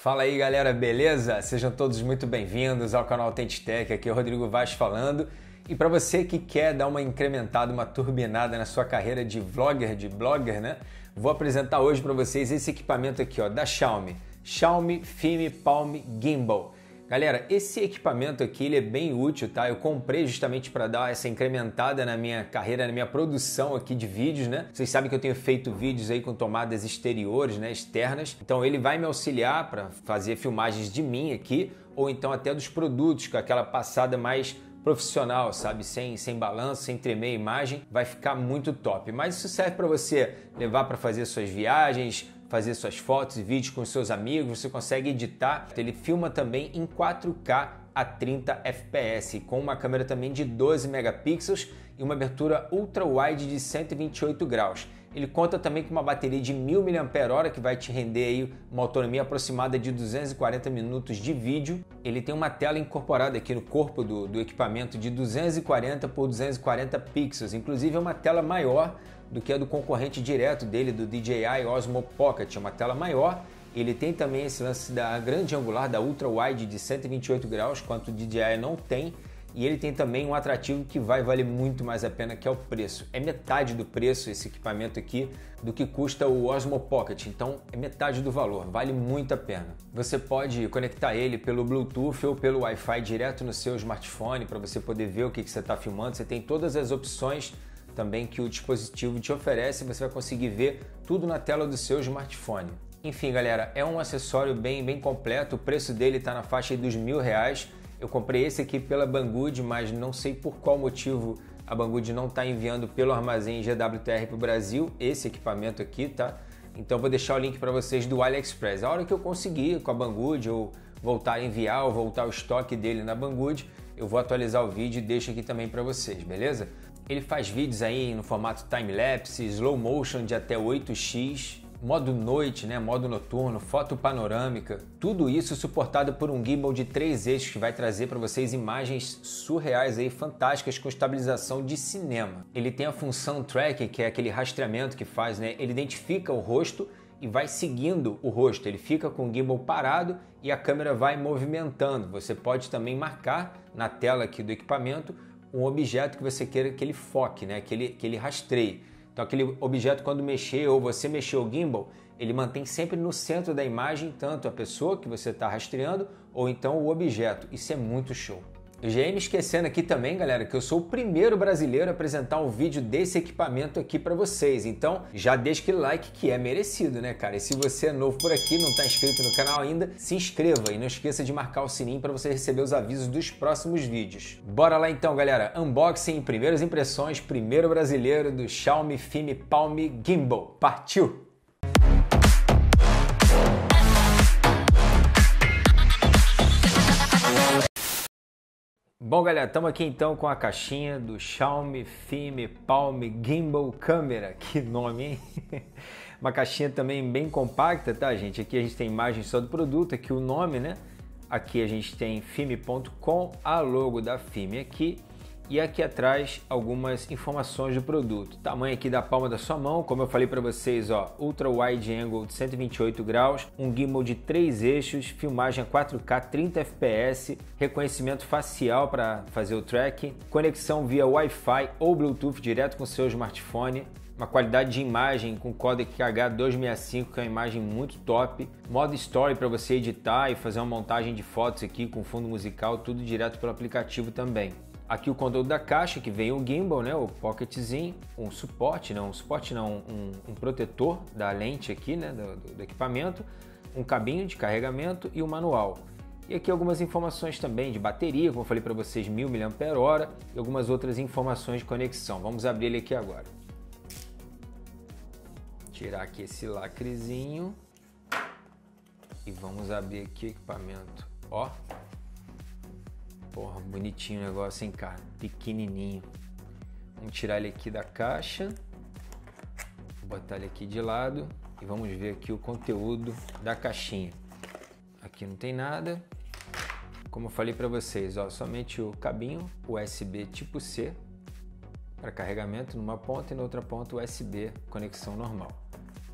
Fala aí galera, beleza? Sejam todos muito bem-vindos ao canal Authentic, aqui é o Rodrigo Vaz falando. E para você que quer dar uma incrementada, uma turbinada na sua carreira de vlogger, de blogger, né? Vou apresentar hoje para vocês esse equipamento aqui, ó, da Xiaomi. Xiaomi Fime Palm Gimbal. Galera, esse equipamento aqui ele é bem útil, tá? Eu comprei justamente para dar essa incrementada na minha carreira, na minha produção aqui de vídeos, né? Vocês sabem que eu tenho feito vídeos aí com tomadas exteriores, né, externas. Então ele vai me auxiliar para fazer filmagens de mim aqui, ou então até dos produtos, com aquela passada mais profissional, sabe? Sem balanço, sem tremer a imagem, vai ficar muito top. Mas isso serve para você levar para fazer suas viagens, fazer suas fotos e vídeos com seus amigos, você consegue editar. Ele filma também em 4K a 30 fps, com uma câmera também de 12 megapixels e uma abertura ultra-wide de 128 graus. Ele conta também com uma bateria de 1000 mAh que vai te render aí uma autonomia aproximada de 240 minutos de vídeo. Ele tem uma tela incorporada aqui no corpo do equipamento de 240 por 240 pixels, inclusive é uma tela maior do que a do concorrente direto dele, do DJI Osmo Pocket, é uma tela maior. Ele tem também esse lance da grande angular, da Ultra Wide de 128 graus, quanto o DJI não tem. E ele tem também um atrativo que vai valer muito mais a pena, que é o preço. É metade do preço esse equipamento aqui do que custa o Osmo Pocket, então é metade do valor, vale muito a pena. Você pode conectar ele pelo Bluetooth ou pelo Wi-Fi direto no seu smartphone para você poder ver o que você está filmando. Você tem todas as opções também que o dispositivo te oferece, você vai conseguir ver tudo na tela do seu smartphone. Enfim, galera, é um acessório bem completo, o preço dele está na faixa dos R$1.000. Eu comprei esse aqui pela Banggood, mas não sei por qual motivo a Banggood não está enviando pelo armazém GWTR para o Brasil esse equipamento aqui, tá? Então vou deixar o link para vocês do AliExpress. A hora que eu conseguir com a Banggood ou voltar a enviar ou voltar o estoque dele na Banggood, eu vou atualizar o vídeo e deixo aqui também para vocês, beleza? Ele faz vídeos aí no formato time-lapse, slow motion de até 8x, modo noite, né, modo noturno, foto panorâmica, tudo isso suportado por um gimbal de 3 eixos que vai trazer para vocês imagens surreais aí, fantásticas, com estabilização de cinema. Ele tem a função tracking, que é aquele rastreamento que faz, né, ele identifica o rosto e vai seguindo o rosto, ele fica com o gimbal parado e a câmera vai movimentando. Você pode também marcar na tela aqui do equipamento um objeto que você queira que ele foque, né? que ele rastreie. Então aquele objeto, quando mexer ou você mexer o gimbal, ele mantém sempre no centro da imagem tanto a pessoa que você está rastreando ou então o objeto. Isso é muito show. Eu já ia me esquecendo aqui também, galera, que eu sou o primeiro brasileiro a apresentar um vídeo desse equipamento aqui para vocês. Então, já deixa aquele like que é merecido, né, cara? E se você é novo por aqui, não está inscrito no canal ainda, se inscreva e não esqueça de marcar o sininho para você receber os avisos dos próximos vídeos. Bora lá então, galera. Unboxing, primeiras impressões, primeiro brasileiro do Xiaomi Fime Palm Gimbal. Partiu! Bom, galera, estamos aqui então com a caixinha do Xiaomi Fime Palm Gimbal Camera. Que nome, hein? Uma caixinha também bem compacta, tá, gente? Aqui a gente tem imagem só do produto, aqui o nome, né? Aqui a gente tem fime.com, a logo da Fime aqui. E aqui atrás algumas informações do produto. Tamanho aqui da palma da sua mão, como eu falei para vocês, ó, ultra wide angle de 128 graus, um gimbal de 3 eixos, filmagem a 4K 30 fps, reconhecimento facial para fazer o tracking, conexão via Wi-Fi ou Bluetooth direto com o seu smartphone, uma qualidade de imagem com codec H265, que é uma imagem muito top, modo Story para você editar e fazer uma montagem de fotos aqui com fundo musical, tudo direto pelo aplicativo também. Aqui o conteúdo da caixa, que vem o gimbal, né, o pocketzinho, um protetor da lente aqui, né, do equipamento, um cabinho de carregamento e o manual. E aqui algumas informações também de bateria, como eu falei para vocês, 1000 mAh e algumas outras informações de conexão. Vamos abrir ele aqui agora. Tirar aqui esse lacrezinho e vamos abrir aqui o equipamento. Ó. Porra, bonitinho o negócio, hein, cara? Pequenininho. Vamos tirar ele aqui da caixa. Vou botar ele aqui de lado e vamos ver aqui o conteúdo da caixinha. Aqui não tem nada. Como eu falei para vocês, ó, somente o cabinho USB tipo C para carregamento numa ponta e na outra ponta USB conexão normal.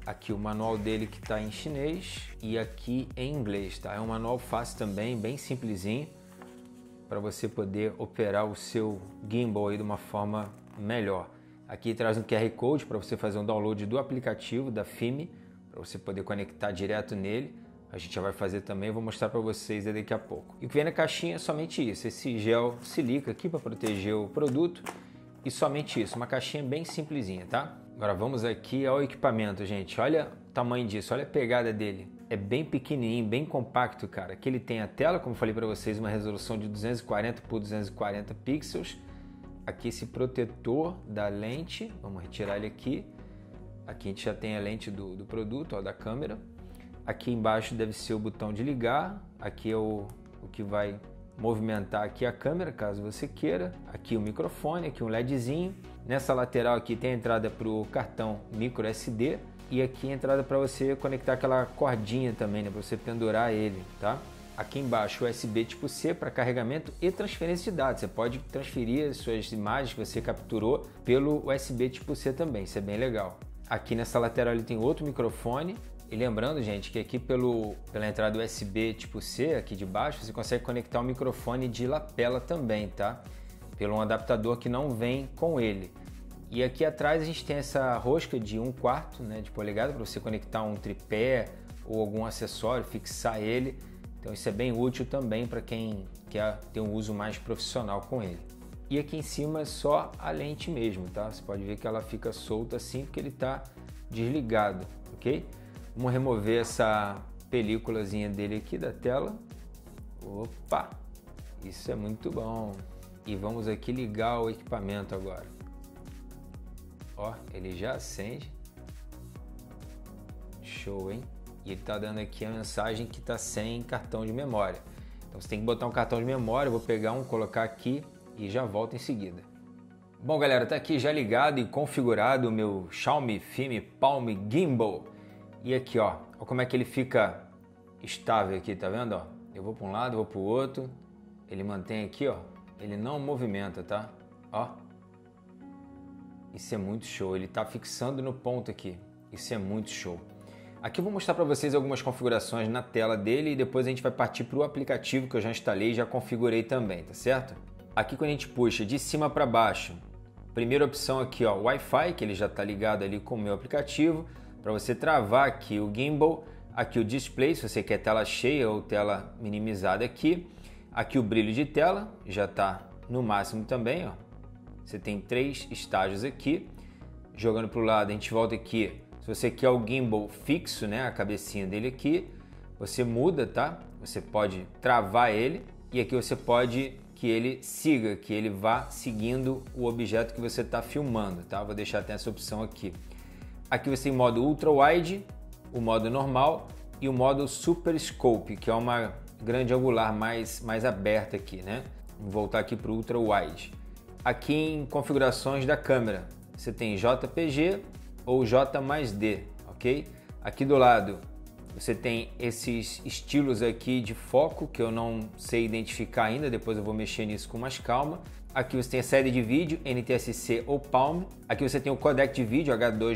Aqui o manual dele que está em chinês e aqui em inglês, tá? É um manual fácil também, bem simplesinho, para você poder operar o seu gimbal aí de uma forma melhor. Aqui traz um QR Code para você fazer um download do aplicativo da FIMI, para você poder conectar direto nele. A gente já vai fazer também, vou mostrar para vocês daqui a pouco. E o que vem na caixinha é somente isso, esse gel silica aqui para proteger o produto e somente isso, uma caixinha bem simplesinha, tá? Agora vamos aqui ao equipamento, gente. Olha o tamanho disso, olha a pegada dele. É bem pequenininho, bem compacto, cara. Aqui ele tem a tela, como falei para vocês, uma resolução de 240 por 240 pixels. Aqui esse protetor da lente, vamos retirar ele aqui. Aqui a gente já tem a lente do produto, ó, da câmera. Aqui embaixo deve ser o botão de ligar. Aqui é o que vai movimentar aqui a câmera, caso você queira. Aqui o microfone, aqui um LEDzinho. Nessa lateral aqui tem a entrada para o cartão micro SD. E aqui a entrada para você conectar aquela cordinha também, né, para você pendurar ele, tá? Aqui embaixo USB tipo C para carregamento e transferência de dados. Você pode transferir as suas imagens que você capturou pelo USB tipo C também, isso é bem legal. Aqui nessa lateral ele tem outro microfone. E lembrando, gente, que aqui pela entrada USB tipo C, aqui de baixo, você consegue conectar um microfone de lapela também, tá? Pelo um adaptador que não vem com ele. E aqui atrás a gente tem essa rosca de 1/4, né, de polegada para você conectar um tripé ou algum acessório, fixar ele. Então isso é bem útil também para quem quer ter um uso mais profissional com ele. E aqui em cima é só a lente mesmo, tá? Você pode ver que ela fica solta assim porque ele está desligado, ok? Vamos remover essa películazinha dele aqui da tela. Opa! Isso é muito bom. E vamos aqui ligar o equipamento agora. Ó, ele já acende. Show, hein? E ele está dando aqui a mensagem que está sem cartão de memória. Então você tem que botar um cartão de memória, eu vou pegar um, colocar aqui e já volto em seguida. Bom, galera, tá aqui já ligado e configurado o meu Xiaomi FIMI Palm Gimbal. E aqui, ó como é que ele fica estável aqui, tá vendo, ó? Eu vou para um lado, vou para o outro, ele mantém aqui, ó, ele não movimenta, tá? Ó, isso é muito show, ele tá fixando no ponto aqui, isso é muito show. Aqui eu vou mostrar para vocês algumas configurações na tela dele e depois a gente vai partir para o aplicativo que eu já instalei e já configurei também, tá certo? Aqui quando a gente puxa de cima para baixo, primeira opção aqui, ó, Wi-Fi, que ele já está ligado ali com o meu aplicativo, para você travar aqui o gimbal, aqui o display, se você quer tela cheia ou tela minimizada aqui, aqui o brilho de tela, já está no máximo também, ó. Você tem 3 estágios aqui, jogando para o lado a gente volta aqui. Se você quer o gimbal fixo, né, a cabecinha dele aqui, você muda, tá? Você pode travar ele e aqui você pode que ele siga, que ele vá seguindo o objeto que você está filmando, tá? Vou deixar até essa opção aqui. Aqui você tem o modo Ultra Wide, o modo normal e o modo Super Scope, que é uma grande angular mais aberta aqui, né? Vou voltar aqui para o Ultra Wide. Aqui em configurações da câmera, você tem JPG ou J+D, ok? Aqui do lado você tem esses estilos aqui de foco que eu não sei identificar ainda, depois eu vou mexer nisso com mais calma. Aqui você tem a série de vídeo, NTSC ou Palm. Aqui você tem o codec de vídeo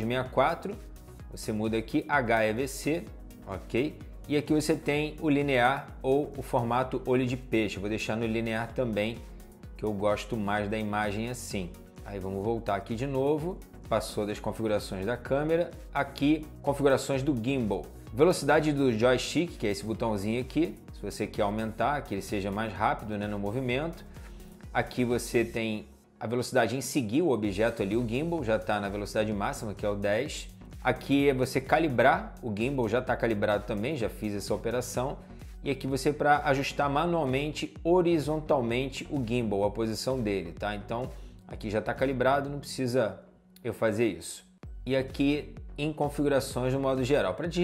H264, você muda aqui HEVC, ok? E aqui você tem o linear ou o formato olho de peixe, eu vou deixar no linear também, que eu gosto mais da imagem assim. Aí vamos voltar aqui de novo, passou das configurações da câmera, aqui configurações do gimbal. Velocidade do joystick, que é esse botãozinho aqui, se você quer aumentar, que ele seja mais rápido, né, no movimento. Aqui você tem a velocidade em seguir o objeto ali, o gimbal, já está na velocidade máxima, que é o 10. Aqui é você calibrar, o gimbal já está calibrado também, já fiz essa operação. E aqui você para ajustar manualmente, horizontalmente o gimbal, a posição dele, tá? Então aqui já está calibrado, não precisa eu fazer isso. E aqui em configurações no modo geral, para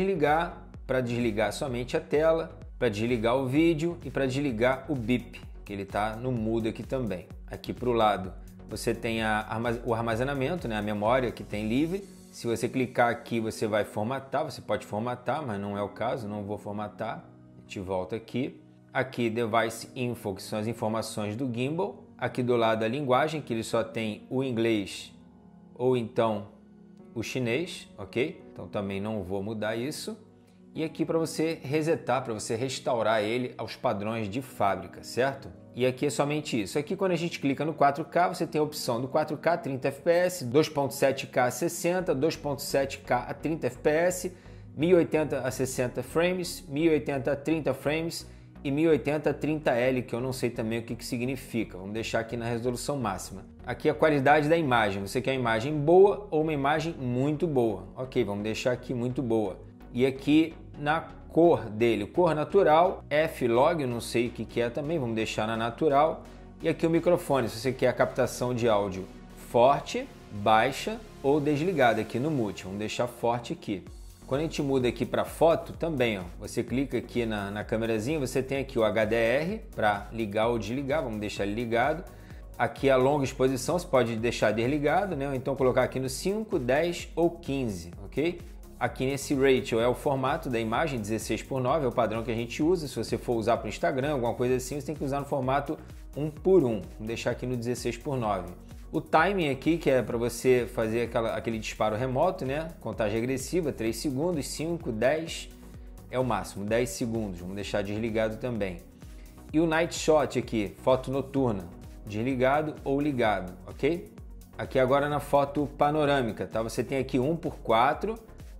desligar somente a tela, para desligar o vídeo e para desligar o bip, que ele está no mudo aqui também. Aqui para o lado você tem o armazenamento, né, a memória que tem livre. Se você clicar aqui você vai formatar, você pode formatar, mas não é o caso, não vou formatar. A gente volta aqui. Aqui Device Info, que são as informações do gimbal. Aqui do lado a linguagem, que ele só tem o inglês ou então o chinês, ok? Então então também não vou mudar isso. E aqui para você resetar, para você restaurar ele aos padrões de fábrica, certo? E aqui é somente isso. Aqui quando a gente clica no 4K, você tem a opção do 4K 30 FPS, 2.7K a 60, 2.7K a 30 FPS, 1080 a 60 frames, 1080 a 30 frames e 1080 a 30L, que eu não sei também o que significa. Vamos deixar aqui na resolução máxima. Aqui a qualidade da imagem. Você quer uma imagem boa ou uma imagem muito boa? Ok, vamos deixar aqui muito boa. E aqui na cor dele, cor natural, F-Log, não sei o que é também, vamos deixar na natural. E aqui o microfone, se você quer a captação de áudio forte, baixa ou desligada aqui no mute, vamos deixar forte aqui. Quando a gente muda aqui para foto, também, ó, você clica aqui na câmerazinha, você tem aqui o HDR para ligar ou desligar, vamos deixar ele ligado. Aqui a longa exposição, você pode deixar desligado, né? Ou então colocar aqui no 5, 10 ou 15, ok? Aqui nesse ratio é o formato da imagem, 16:9, é o padrão que a gente usa. Se você for usar para o Instagram, alguma coisa assim, você tem que usar no formato 1:1. Vamos deixar aqui no 16:9. O timing aqui, que é para você fazer aquele disparo remoto, né? Contagem regressiva, 3 segundos, 5, 10 é o máximo, 10 segundos. Vamos deixar desligado também. E o night shot aqui, foto noturna, desligado ou ligado, ok? Aqui agora na foto panorâmica, tá? Você tem aqui 1:4,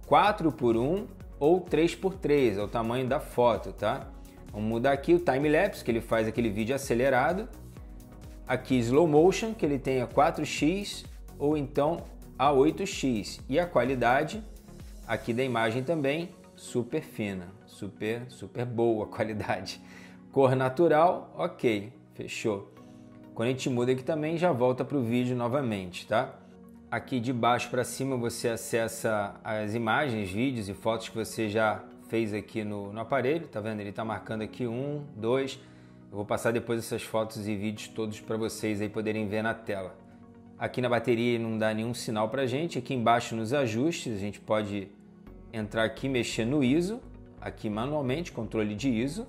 4:1 ou 3:3, é o tamanho da foto, tá? Vamos mudar aqui o time-lapse, que ele faz aquele vídeo acelerado. Aqui slow motion, que ele tem a 4x ou então a 8x. E a qualidade aqui da imagem também super fina, super boa a qualidade. Cor natural, ok, fechou. Quando a gente muda aqui também, já volta para o vídeo novamente, tá? Aqui de baixo para cima você acessa as imagens, vídeos e fotos que você já fez aqui no aparelho, tá vendo? Ele tá marcando aqui 1, 2. Eu vou passar depois essas fotos e vídeos todos para vocês aí poderem ver na tela. Aqui na bateria não dá nenhum sinal pra gente. Aqui embaixo nos ajustes a gente pode entrar aqui e mexer no ISO, aqui manualmente, controle de ISO,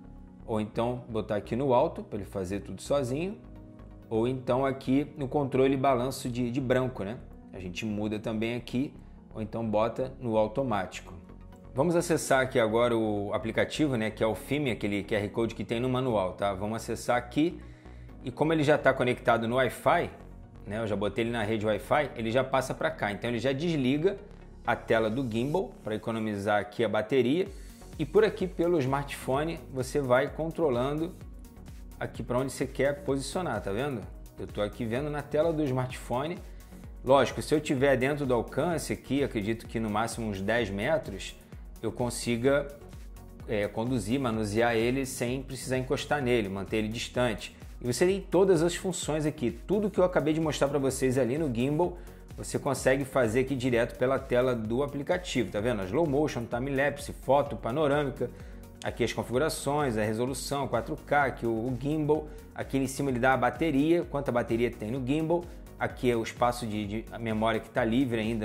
ou então botar aqui no alto para ele fazer tudo sozinho. Ou então aqui no controle balanço de branco, né? A gente muda também aqui, ou então bota no automático. Vamos acessar aqui agora o aplicativo, né? Que é o Filme, aquele QR Code que tem no manual, tá? Vamos acessar aqui e como ele já está conectado no Wi-Fi, né? Eu já botei ele na rede Wi-Fi, ele já passa para cá. Então ele já desliga a tela do gimbal para economizar aqui a bateria e por aqui pelo smartphone você vai controlando aqui para onde você quer posicionar, tá vendo? Eu estou aqui vendo na tela do smartphone. Lógico, se eu tiver dentro do alcance aqui, acredito que no máximo uns 10 metros, eu consiga conduzir, manusear ele sem precisar encostar nele, manter ele distante. E você tem todas as funções aqui, tudo que eu acabei de mostrar para vocês ali no gimbal, você consegue fazer aqui direto pela tela do aplicativo, tá vendo? Slow motion, time-lapse, foto panorâmica, aqui as configurações, a resolução 4K, aqui o gimbal, aqui em cima ele dá a bateria, quanta bateria tem no gimbal, aqui é o espaço de memória que está livre ainda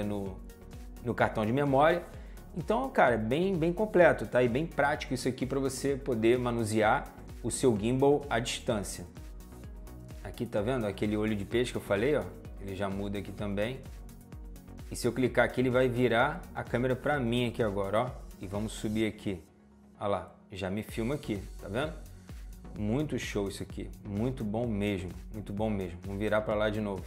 no cartão de memória. Então, cara, é bem completo, tá? E bem prático isso aqui para você poder manusear o seu gimbal à distância. Aqui tá vendo aquele olho de peixe que eu falei, ó? Ele já muda aqui também. E se eu clicar aqui, ele vai virar a câmera para mim aqui agora, ó. E vamos subir aqui. Olha lá, já me filma aqui, tá vendo? Muito show isso aqui, muito bom mesmo, muito bom mesmo. Vamos virar para lá de novo.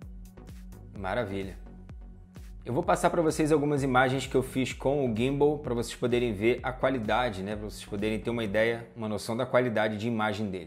Maravilha. Eu vou passar para vocês algumas imagens que eu fiz com o gimbal para vocês poderem ver a qualidade, né? Para vocês poderem ter uma ideia, uma noção da qualidade de imagem dele.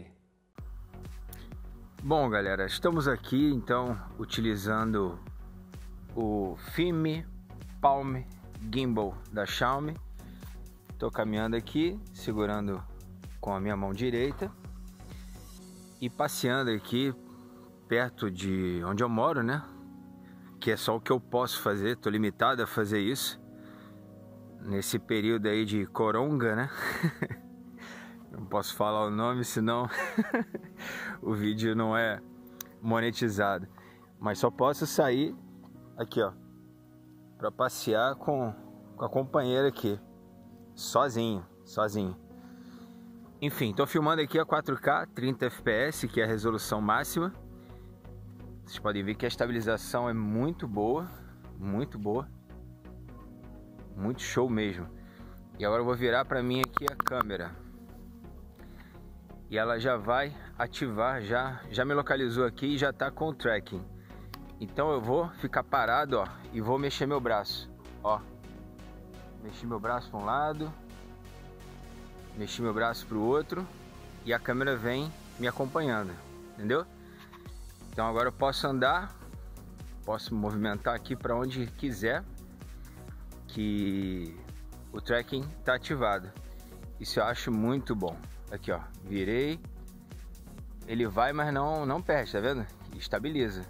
Bom, galera, estamos aqui então utilizando o Filme Palm Gimbal da Xiaomi. Estou caminhando aqui, segurando com a minha mão direita e passeando aqui perto de onde eu moro, né? Que é só o que eu posso fazer, estou limitado a fazer isso nesse período aí de coronga, né? Não posso falar o nome, senão o vídeo não é monetizado. Mas só posso sair aqui, ó, para passear com a companheira aqui. Sozinho. Enfim, tô filmando aqui a 4K 30 FPS, que é a resolução máxima. Vocês podem ver que a estabilização é muito boa, muito boa. muito show mesmo. E agora eu vou virar para mim aqui a câmera. E ela já vai ativar, já me localizou aqui e já tá com o tracking. Então eu vou ficar parado, ó, e vou mexer meu braço, ó. Mexi meu braço para um lado, mexi meu braço para o outro e a câmera vem me acompanhando, entendeu? Então agora eu posso andar, posso movimentar aqui para onde quiser, que o tracking tá ativado. Isso eu acho muito bom. Aqui, ó, virei, ele vai, mas não perde, tá vendo? Estabiliza.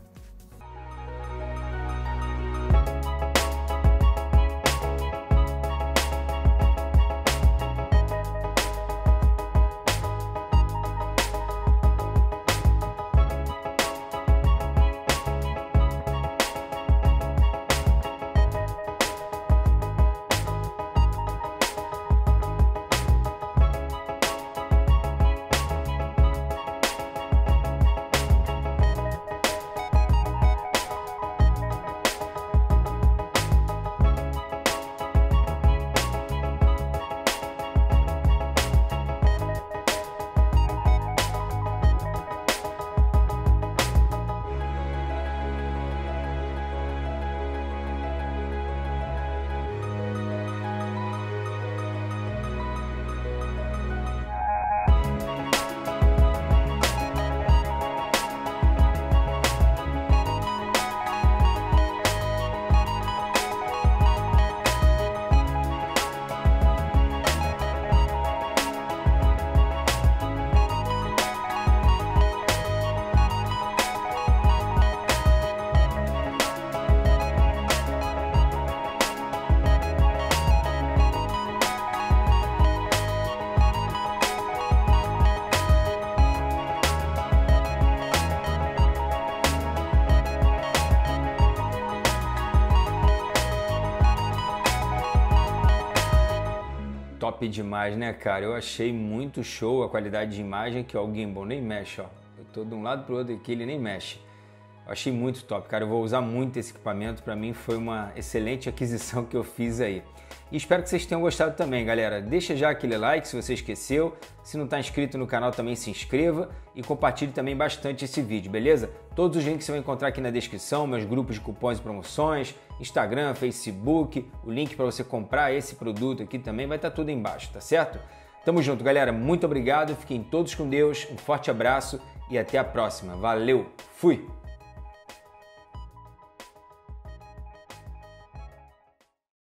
Top demais, né, cara? Eu achei muito show a qualidade de imagem, que ó, o gimbal nem mexe, ó. Eu tô de um lado pro outro aqui, ele nem mexe. Eu achei muito top, cara. Eu vou usar muito esse equipamento. Para mim foi uma excelente aquisição que eu fiz aí. E espero que vocês tenham gostado também, galera. Deixa já aquele like se você esqueceu. Se não está inscrito no canal, também se inscreva e compartilhe também bastante esse vídeo, beleza? Todos os links você vai encontrar aqui na descrição, meus grupos de cupons e promoções, Instagram, Facebook, o link para você comprar esse produto aqui também vai estar tudo embaixo, tá certo? Tamo junto, galera. Muito obrigado. Fiquem todos com Deus. Um forte abraço e até a próxima. Valeu. Fui!